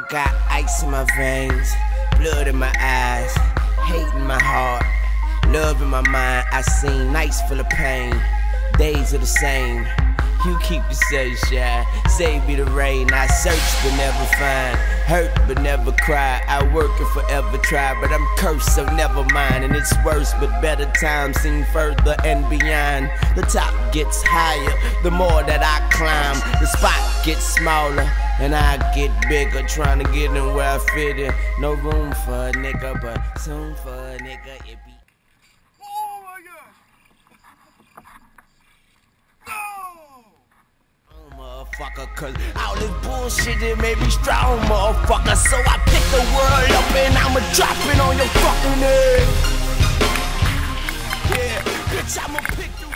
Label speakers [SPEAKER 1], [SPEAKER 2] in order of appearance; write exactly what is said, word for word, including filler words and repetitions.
[SPEAKER 1] Got ice in my veins, blood in my eyes, hate in my heart, love in my mind. I seen nights full of pain, days are the same. You keep the sunshine, save me the rain. I search but never find, hurt but never cry. I work and forever try, but I'm cursed, so never mind. And it's worse, but better times seem further and beyond. The top gets higher, the more that I climb. The spot gets smaller, and I get bigger. Trying to get in where I fit in. No room for a nigga, but soon for a nigga it be.
[SPEAKER 2] Oh my God! No!
[SPEAKER 1] Motherfucker, cause all this bullshit it made me strong, motherfucker. So I pick the world up and I'ma drop it on your fucking head. Yeah, bitch, I'ma pick the